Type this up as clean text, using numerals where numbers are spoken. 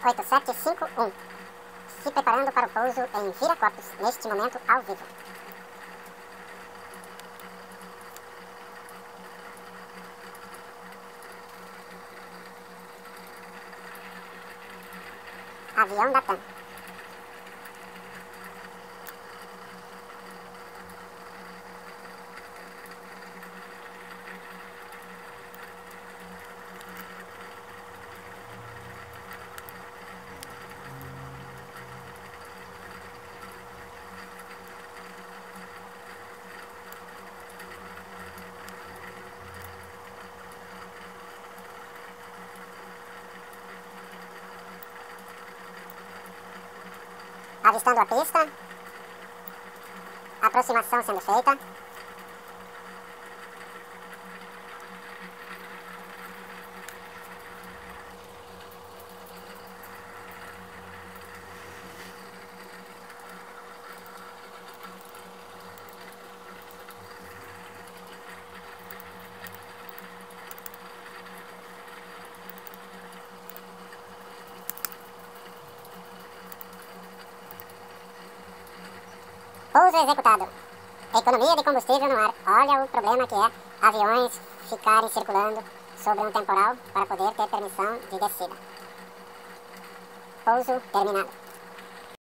8751, se preparando para o pouso em Viracopos, neste momento ao vivo. Avião da TAM. Avistando a pista, aproximação sendo feita. Pouso executado. Economia de combustível no ar. Olha o problema que é aviões ficarem circulando sobre um temporal para poder ter permissão de descida. Pouso terminado.